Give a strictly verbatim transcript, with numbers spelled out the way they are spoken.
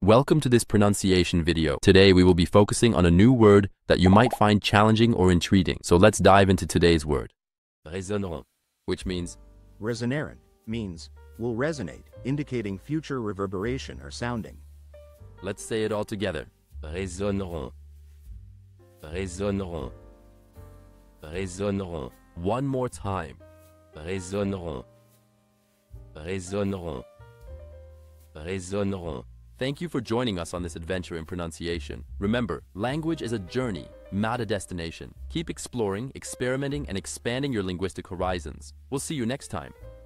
Welcome to this pronunciation video. Today we will be focusing on a new word that you might find challenging or intriguing. So let's dive into today's word. Résonneront, which means Résonneront means will resonate, indicating future reverberation or sounding. Let's say it all together. Résonneront. Résonneront. Résonneront. One more time. Résonneront. Résonneront. Résonneront. Thank you for joining us on this adventure in pronunciation. Remember, language is a journey, not a destination. Keep exploring, experimenting, and expanding your linguistic horizons. We'll see you next time.